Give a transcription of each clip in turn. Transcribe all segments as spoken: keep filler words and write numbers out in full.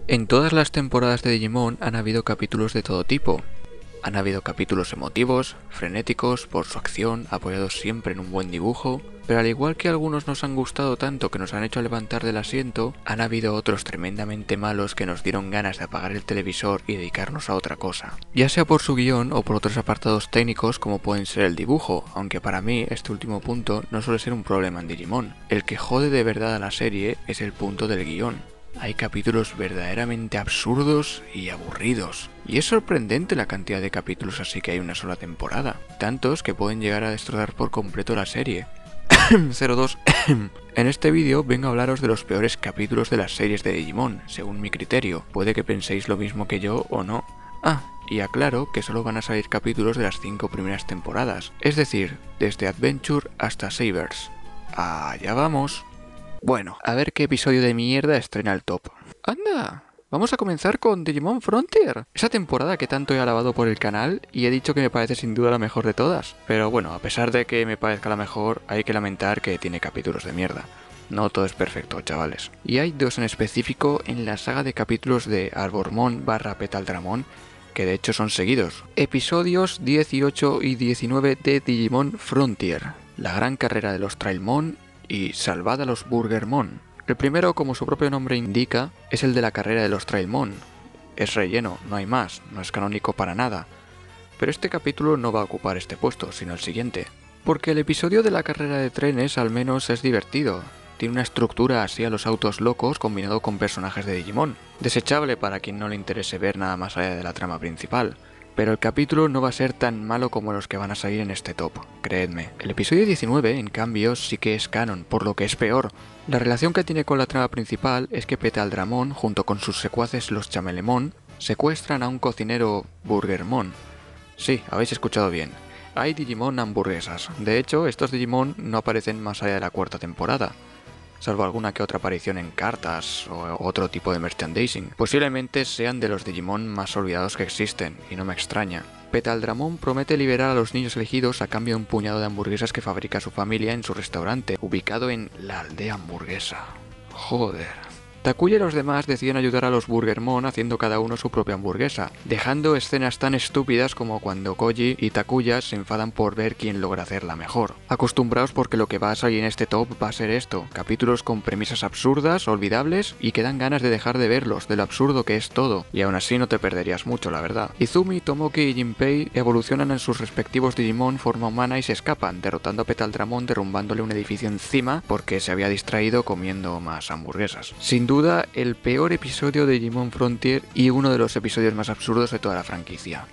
En todas las temporadas de Digimon han habido capítulos de todo tipo. Han habido capítulos emotivos, frenéticos, por su acción, apoyados siempre en un buen dibujo, pero al igual que algunos nos han gustado tanto que nos han hecho levantar del asiento, han habido otros tremendamente malos que nos dieron ganas de apagar el televisor y dedicarnos a otra cosa. Ya sea por su guión o por otros apartados técnicos como pueden ser el dibujo, aunque para mí este último punto no suele ser un problema en Digimon. El que jode de verdad a la serie es el punto del guión. Hay capítulos verdaderamente absurdos y aburridos. Y es sorprendente la cantidad de capítulos así que hay una sola temporada. Tantos que pueden llegar a destrozar por completo la serie. cero dos. En este vídeo vengo a hablaros de los peores capítulos de las series de Digimon, según mi criterio. Puede que penséis lo mismo que yo o no. Ah, y aclaro que solo van a salir capítulos de las cinco primeras temporadas. Es decir, desde Adventure hasta Sabers. Allá vamos. Bueno, a ver qué episodio de mierda estrena el top. ¡Anda! Vamos a comenzar con Digimon Frontier, esa temporada que tanto he alabado por el canal y he dicho que me parece sin duda la mejor de todas. Pero bueno, a pesar de que me parezca la mejor, hay que lamentar que tiene capítulos de mierda. No todo es perfecto, chavales. Y hay dos en específico en la saga de capítulos de Arbormon barra Petaldramon, que de hecho son seguidos. Episodios dieciocho y diecinueve de Digimon Frontier, la gran carrera de los Trailmon y Salvad a los Burgermon. El primero, como su propio nombre indica, es el de la carrera de los Trailmon. Es relleno, no hay más, no es canónico para nada. Pero este capítulo no va a ocupar este puesto, sino el siguiente. Porque el episodio de la carrera de trenes al menos es divertido. Tiene una estructura así a los autos locos combinado con personajes de Digimon. Desechable para quien no le interese ver nada más allá de la trama principal. Pero el capítulo no va a ser tan malo como los que van a salir en este top, creedme. El episodio diecinueve, en cambio, sí que es canon, por lo que es peor. La relación que tiene con la trama principal es que Petaldramon, junto con sus secuaces los Chamelemon, secuestran a un cocinero Burgermon. Sí, habéis escuchado bien. Hay Digimon hamburguesas. De hecho, estos Digimon no aparecen más allá de la cuarta temporada, salvo alguna que otra aparición en cartas o otro tipo de merchandising. Posiblemente sean de los Digimon más olvidados que existen, y no me extraña. Petaldramon promete liberar a los niños elegidos a cambio de un puñado de hamburguesas que fabrica su familia en su restaurante, ubicado en la aldea hamburguesa. Joder. Takuya y los demás deciden ayudar a los Burgermon haciendo cada uno su propia hamburguesa, dejando escenas tan estúpidas como cuando Koji y Takuya se enfadan por ver quién logra hacerla mejor. Acostumbraos porque lo que va a salir en este top va a ser esto, capítulos con premisas absurdas, olvidables y que dan ganas de dejar de verlos, de lo absurdo que es todo, y aún así no te perderías mucho, la verdad. Izumi, Tomoki y Jinpei evolucionan en sus respectivos Digimon forma humana y se escapan, derrotando a Petaldramon derrumbándole un edificio encima porque se había distraído comiendo más hamburguesas. Sin duda duda el peor episodio de Digimon Frontier y uno de los episodios más absurdos de toda la franquicia.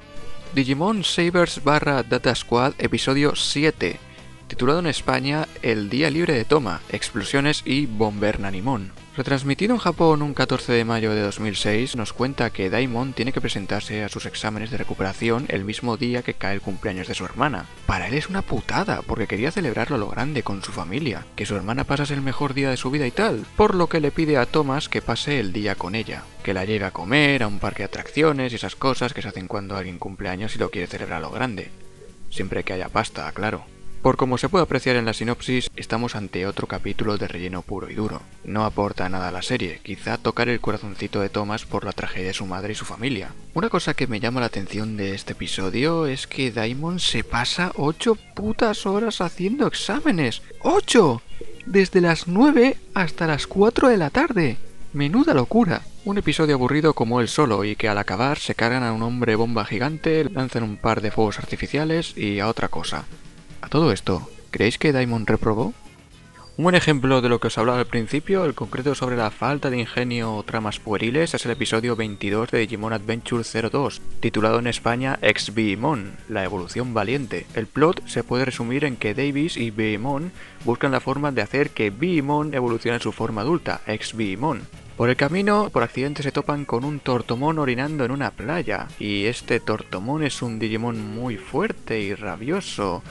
Digimon Sabers barra Data Squad episodio siete, titulado en España El día libre de Toma, explosiones y Bombernanimon. Retransmitido en Japón un catorce de mayo de dos mil seis, nos cuenta que Daimon tiene que presentarse a sus exámenes de recuperación el mismo día que cae el cumpleaños de su hermana. Para él es una putada, porque quería celebrarlo a lo grande con su familia, que su hermana pasase el mejor día de su vida y tal, por lo que le pide a Thomas que pase el día con ella, que la lleve a comer, a un parque de atracciones y esas cosas que se hacen cuando alguien cumple años y lo quiere celebrar a lo grande. Siempre que haya pasta, claro. Por como se puede apreciar en la sinopsis, estamos ante otro capítulo de relleno puro y duro. No aporta nada a la serie, quizá tocar el corazoncito de Thomas por la tragedia de su madre y su familia. Una cosa que me llama la atención de este episodio es que Daimon se pasa ocho putas horas haciendo exámenes. ¡ocho! Desde las nueve hasta las cuatro de la tarde. Menuda locura. Un episodio aburrido como él solo y que al acabar se cargan a un hombre bomba gigante, lanzan un par de fuegos artificiales y a otra cosa. A todo esto, ¿creéis que Daimon reprobó? Un buen ejemplo de lo que os hablaba al principio, el concreto sobre la falta de ingenio o tramas pueriles, es el episodio veintidós de Digimon Adventure cero dos, titulado en España Ex-Beemon, la evolución valiente. El plot se puede resumir en que Davis y Beemon buscan la forma de hacer que Beemon evolucione en su forma adulta, Ex-Beemon. Por el camino, por accidente se topan con un Tortomon orinando en una playa, y este Tortomon es un Digimon muy fuerte y rabioso,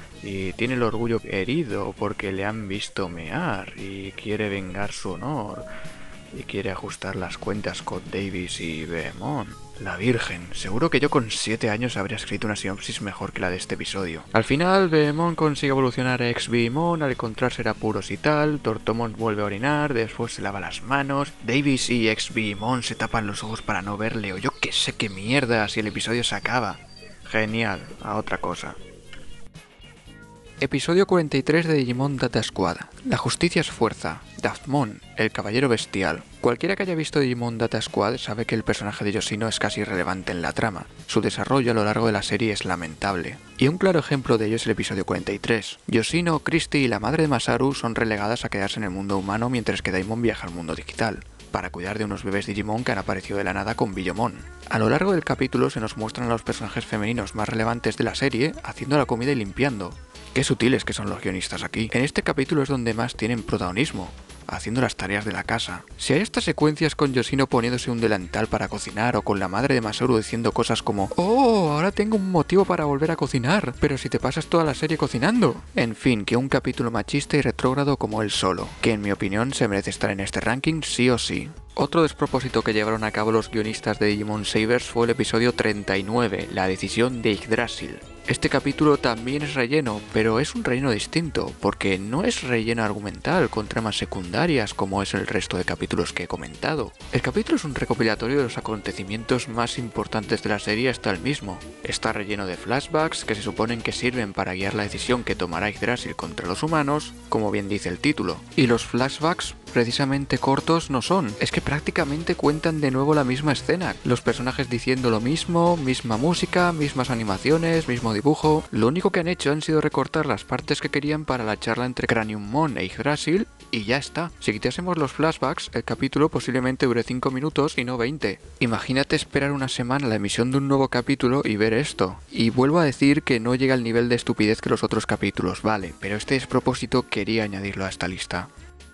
y tiene el orgullo herido porque le han visto mear y quiere vengar su honor. y quiere ajustar las cuentas con Davis y Beemon. La Virgen, seguro que yo con siete años habría escrito una sinopsis mejor que la de este episodio. Al final, Beemon consigue evolucionar a ex-Beemon al encontrarse en apuros y tal, Tortomon vuelve a orinar, después se lava las manos, Davis y ex-Beemon se tapan los ojos para no verle, o yo que sé qué mierda si el episodio se acaba. Genial, a otra cosa. Episodio cuarenta y tres de Digimon Data Squad. La justicia es fuerza. Daftmon, el caballero bestial. Cualquiera que haya visto Digimon Data Squad sabe que el personaje de Yoshino es casi irrelevante en la trama. Su desarrollo a lo largo de la serie es lamentable. Y un claro ejemplo de ello es el episodio cuarenta y tres. Yoshino, Christy y la madre de Masaru son relegadas a quedarse en el mundo humano mientras que Daimon viaja al mundo digital, para cuidar de unos bebés Digimon que han aparecido de la nada con Billomon. A lo largo del capítulo se nos muestran a los personajes femeninos más relevantes de la serie haciendo la comida y limpiando. Qué sutiles que son los guionistas aquí. En este capítulo es donde más tienen protagonismo, haciendo las tareas de la casa. Si hay estas secuencias con Yoshino poniéndose un delantal para cocinar o con la madre de Masaru diciendo cosas como «Oh, ahora tengo un motivo para volver a cocinar, pero si te pasas toda la serie cocinando». En fin, que un capítulo machista y retrógrado como él solo, que en mi opinión se merece estar en este ranking sí o sí. Otro despropósito que llevaron a cabo los guionistas de Digimon Savers fue el episodio treinta y nueve, la decisión de Yggdrasil. Este capítulo también es relleno, pero es un relleno distinto, porque no es relleno argumental con tramas secundarias como es el resto de capítulos que he comentado. El capítulo es un recopilatorio de los acontecimientos más importantes de la serie hasta el mismo. Está relleno de flashbacks que se suponen que sirven para guiar la decisión que tomará Yggdrasil contra los humanos, como bien dice el título. Y los flashbacks precisamente cortos no son, es que prácticamente cuentan de nuevo la misma escena, los personajes diciendo lo mismo, misma música, mismas animaciones, mismo dibujo. Lo único que han hecho han sido recortar las partes que querían para la charla entre Craniummon e Yggdrasil y ya está. Si quitásemos los flashbacks, el capítulo posiblemente dure cinco minutos y no veinte. Imagínate esperar una semana la emisión de un nuevo capítulo y ver esto. Y vuelvo a decir que no llega al nivel de estupidez que los otros capítulos, vale, pero este despropósito quería añadirlo a esta lista.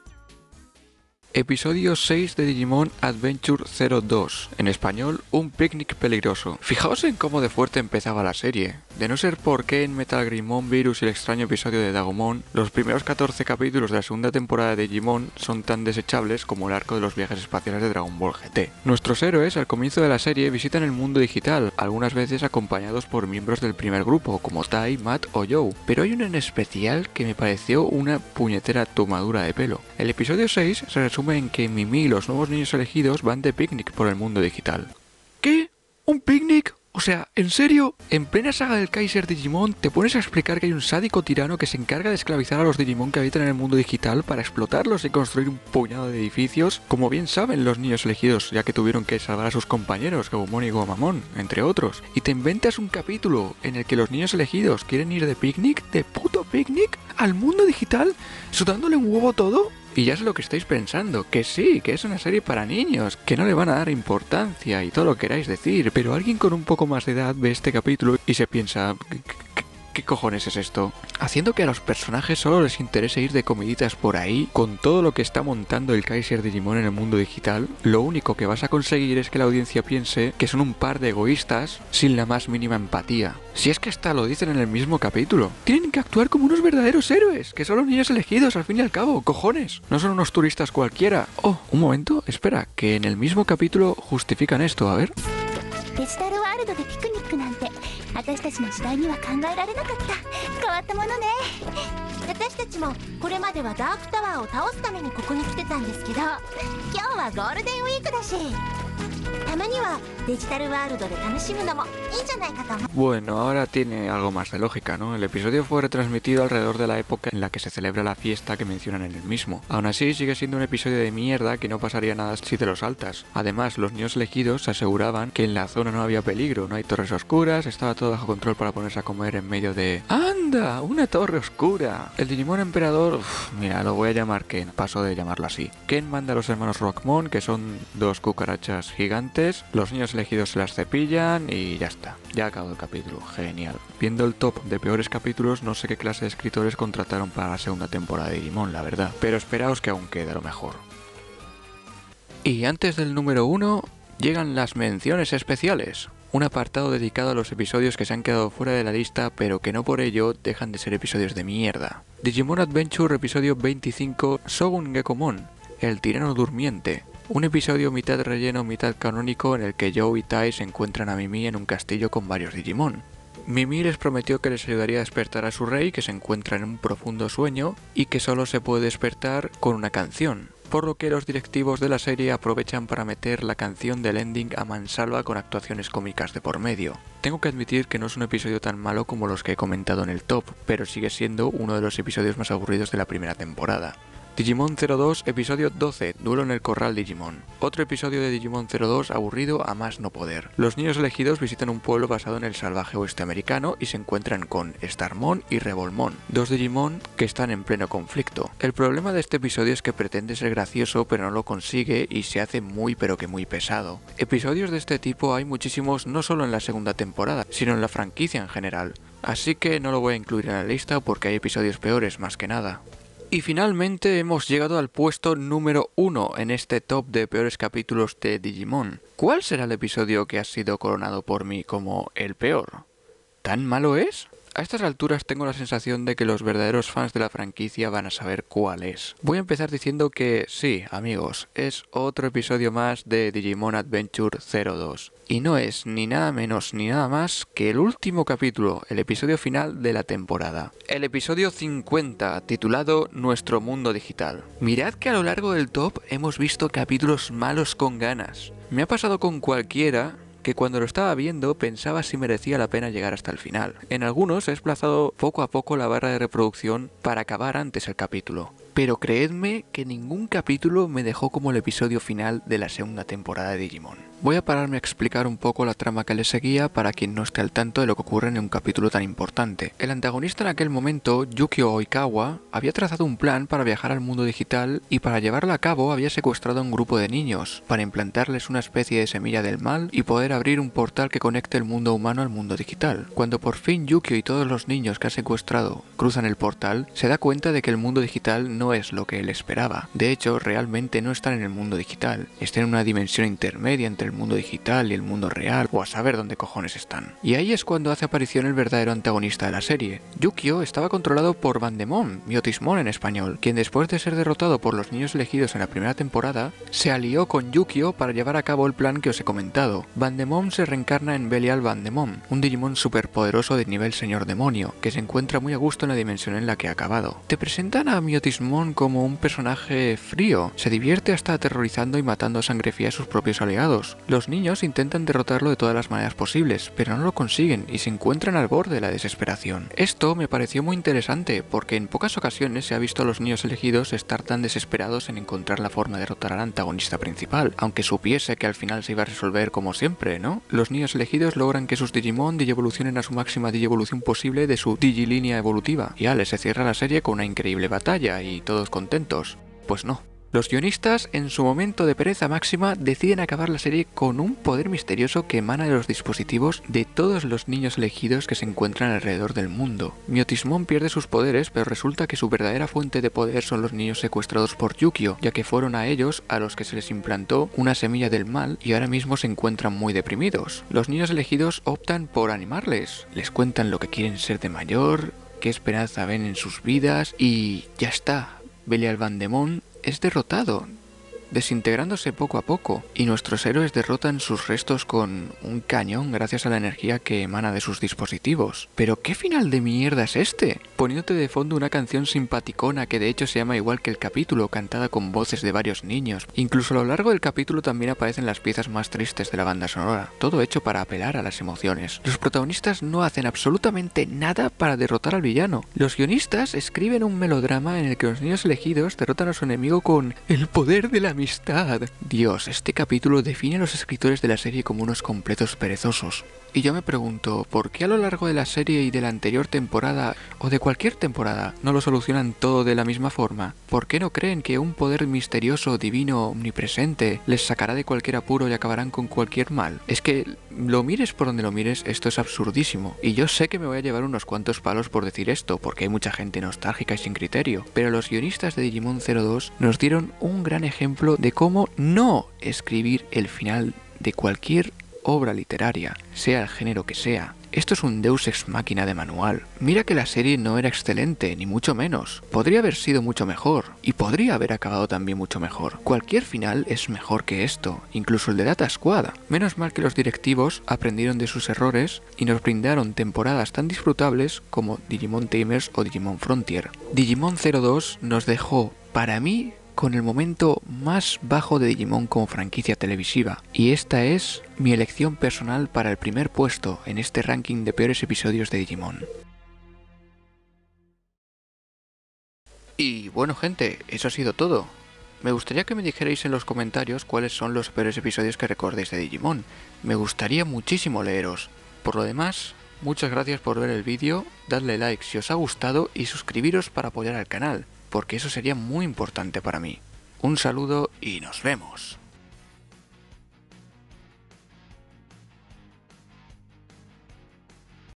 Episodio seis de Digimon Adventure cero dos, en español, un picnic peligroso. Fijaos en cómo de fuerte empezaba la serie. De no ser porque en Metal Greymon Virus y el extraño episodio de Dagomon, los primeros catorce capítulos de la segunda temporada de Digimon son tan desechables como el arco de los viajes espaciales de Dragon Ball G T. Nuestros héroes al comienzo de la serie visitan el mundo digital, algunas veces acompañados por miembros del primer grupo, como Tai, Matt o Joe, pero hay uno en especial que me pareció una puñetera tomadura de pelo. El episodio seis se resume en que Mimi y los nuevos niños elegidos van de picnic por el mundo digital. ¿Qué? ¿Un picnic? O sea, ¿en serio? En plena saga del Kaiser Digimon te pones a explicar que hay un sádico tirano que se encarga de esclavizar a los Digimon que habitan en el mundo digital para explotarlos y construir un puñado de edificios, como bien saben los niños elegidos, ya que tuvieron que salvar a sus compañeros, Gabumon y Gomamon, entre otros. Y te inventas un capítulo en el que los niños elegidos quieren ir de picnic, de puto picnic, al mundo digital, sudándole un huevo todo. Y ya sé lo que estáis pensando, que sí, que es una serie para niños, que no le van a dar importancia y todo lo que queráis decir, pero alguien con un poco más de edad ve este capítulo y se piensa... ¿Qué cojones es esto? Haciendo que a los personajes solo les interese ir de comiditas por ahí, con todo lo que está montando el Kaiser Digimon en el mundo digital, lo único que vas a conseguir es que la audiencia piense que son un par de egoístas sin la más mínima empatía. Si es que hasta lo dicen en el mismo capítulo. Tienen que actuar como unos verdaderos héroes, que son los niños elegidos al fin y al cabo, cojones. No son unos turistas cualquiera. Oh, un momento, espera, que en el mismo capítulo justifican esto, a ver. デジタルワールドでピクニックなんて私たちの時代には考えられなかった変わったものね私たちもこれまではダークタワーを倒すためにここに来てたんですけど今日はゴールデンウィークだしたまにはデジタルワールドで楽しむのもいいんじゃないかと思う Bueno, ahora tiene algo más de lógica, ¿no? El episodio fue retransmitido alrededor de la época en la que se celebra la fiesta que mencionan en el mismo. Aún así, sigue siendo un episodio de mierda que no pasaría nada si te lo saltas. Además, los niños elegidos aseguraban que en la zona no había peligro, no hay torres oscuras, estaba todo bajo control para ponerse a comer en medio de... ¡Anda! ¡Una torre oscura! El Digimon Emperador... Uf, mira, lo voy a llamar Ken, paso de llamarlo así. Ken manda a los hermanos Rockmon, que son dos cucarachas gigantes, los niños elegidos se las cepillan y ya está. Ya ha acabado el capítulo, genial. Viendo el top de peores capítulos, no sé qué clase de escritores contrataron para la segunda temporada de Digimon, la verdad. Pero esperaos que aún quede lo mejor. Y antes del número uno, llegan las menciones especiales. Un apartado dedicado a los episodios que se han quedado fuera de la lista, pero que no por ello dejan de ser episodios de mierda. Digimon Adventure episodio veinticinco, Shogun Gekomon, el tirano durmiente. Un episodio mitad relleno, mitad canónico en el que Joe y Tai se encuentran a Mimi en un castillo con varios Digimon. Mimi les prometió que les ayudaría a despertar a su rey, que se encuentra en un profundo sueño y que solo se puede despertar con una canción, por lo que los directivos de la serie aprovechan para meter la canción del ending a mansalva con actuaciones cómicas de por medio. Tengo que admitir que no es un episodio tan malo como los que he comentado en el top, pero sigue siendo uno de los episodios más aburridos de la primera temporada. Digimon cero dos, episodio doce, Duelo en el Corral Digimon. Otro episodio de Digimon cero dos aburrido a más no poder. Los niños elegidos visitan un pueblo basado en el salvaje oeste americano y se encuentran con Starmon y Revolmon, dos Digimon que están en pleno conflicto. El problema de este episodio es que pretende ser gracioso pero no lo consigue y se hace muy pero que muy pesado. Episodios de este tipo hay muchísimos no solo en la segunda temporada, sino en la franquicia en general. Así que no lo voy a incluir en la lista porque hay episodios peores más que nada. Y finalmente hemos llegado al puesto número uno en este top de peores capítulos de Digimon. ¿Cuál será el episodio que ha sido coronado por mí como el peor? ¿Tan malo es? A estas alturas tengo la sensación de que los verdaderos fans de la franquicia van a saber cuál es. Voy a empezar diciendo que sí, amigos, es otro episodio más de Digimon Adventure cero dos. Y no es ni nada menos ni nada más que el último capítulo, el episodio final de la temporada. El episodio cincuenta, titulado Nuestro Mundo Digital. Mirad que a lo largo del top hemos visto capítulos malos con ganas. Me ha pasado con cualquiera que cuando lo estaba viendo pensaba si merecía la pena llegar hasta el final. En algunos he desplazado poco a poco la barra de reproducción para acabar antes el capítulo. Pero creedme que ningún capítulo me dejó como el episodio final de la segunda temporada de Digimon. Voy a pararme a explicar un poco la trama que le seguía para quien no esté al tanto de lo que ocurre en un capítulo tan importante. El antagonista en aquel momento, Yukio Oikawa, había trazado un plan para viajar al mundo digital y para llevarlo a cabo había secuestrado a un grupo de niños para implantarles una especie de semilla del mal y poder abrir un portal que conecte el mundo humano al mundo digital. Cuando por fin Yukio y todos los niños que ha secuestrado cruzan el portal, se da cuenta de que el mundo digital no es lo que él esperaba. De hecho, realmente no están en el mundo digital, están en una dimensión intermedia entre el mundo digital y el mundo real, o a saber dónde cojones están. Y ahí es cuando hace aparición el verdadero antagonista de la serie. Yukio estaba controlado por Vandemon, Myotismon en español, quien después de ser derrotado por los niños elegidos en la primera temporada, se alió con Yukio para llevar a cabo el plan que os he comentado. Vandemon se reencarna en Belial Vandemon, un Digimon superpoderoso de nivel señor demonio, que se encuentra muy a gusto en la dimensión en la que ha acabado. Te presentan a Myotismon como un personaje frío, se divierte hasta aterrorizando y matando a sangre fría a sus propios aliados. Los niños intentan derrotarlo de todas las maneras posibles, pero no lo consiguen y se encuentran al borde de la desesperación. Esto me pareció muy interesante, porque en pocas ocasiones se ha visto a los niños elegidos estar tan desesperados en encontrar la forma de derrotar al antagonista principal, aunque supiese que al final se iba a resolver como siempre, ¿no? Los niños elegidos logran que sus Digimon digievolucionen a su máxima digievolución posible de su digilínea evolutiva, y Ale se cierra la serie con una increíble batalla y todos contentos. Pues no. Los guionistas, en su momento de pereza máxima, deciden acabar la serie con un poder misterioso que emana de los dispositivos de todos los niños elegidos que se encuentran alrededor del mundo. Myotismon pierde sus poderes, pero resulta que su verdadera fuente de poder son los niños secuestrados por Yukio, ya que fueron a ellos a los que se les implantó una semilla del mal y ahora mismo se encuentran muy deprimidos. Los niños elegidos optan por animarles, les cuentan lo que quieren ser de mayor, qué esperanza ven en sus vidas y ya está. Belial Vandemon es derrotado, desintegrándose poco a poco, y nuestros héroes derrotan sus restos con un cañón gracias a la energía que emana de sus dispositivos. ¿Pero qué final de mierda es este? Poniéndote de fondo una canción simpaticona que de hecho se llama igual que el capítulo, cantada con voces de varios niños. Incluso a lo largo del capítulo también aparecen las piezas más tristes de la banda sonora, todo hecho para apelar a las emociones. Los protagonistas no hacen absolutamente nada para derrotar al villano. Los guionistas escriben un melodrama en el que los niños elegidos derrotan a su enemigo con el poder de la amistad. Dios, este capítulo define a los escritores de la serie como unos completos perezosos. Y yo me pregunto, ¿por qué a lo largo de la serie y de la anterior temporada, o de cualquier temporada, no lo solucionan todo de la misma forma? ¿Por qué no creen que un poder misterioso, divino, omnipresente, les sacará de cualquier apuro y acabarán con cualquier mal? Es que, lo mires por donde lo mires, esto es absurdísimo. Y yo sé que me voy a llevar unos cuantos palos por decir esto, porque hay mucha gente nostálgica y sin criterio. Pero los guionistas de Digimon cero dos nos dieron un gran ejemplo de cómo no escribir el final de cualquier obra literaria, sea el género que sea. Esto es un Deus Ex Machina de manual. Mira que la serie no era excelente, ni mucho menos. Podría haber sido mucho mejor. y podría haber acabado también mucho mejor. Cualquier final es mejor que esto, incluso el de Data Squad. Menos mal que los directivos aprendieron de sus errores y nos brindaron temporadas tan disfrutables como Digimon Tamers o Digimon Frontier. Digimon cero dos nos dejó, para mí, con el momento más bajo de Digimon como franquicia televisiva, y esta es mi elección personal para el primer puesto en este ranking de peores episodios de Digimon. Y bueno gente, eso ha sido todo. Me gustaría que me dijerais en los comentarios cuáles son los peores episodios que recordéis de Digimon. Me gustaría muchísimo leeros. Por lo demás, muchas gracias por ver el vídeo, dadle like si os ha gustado y suscribiros para apoyar al canal, porque eso sería muy importante para mí. Un saludo y nos vemos.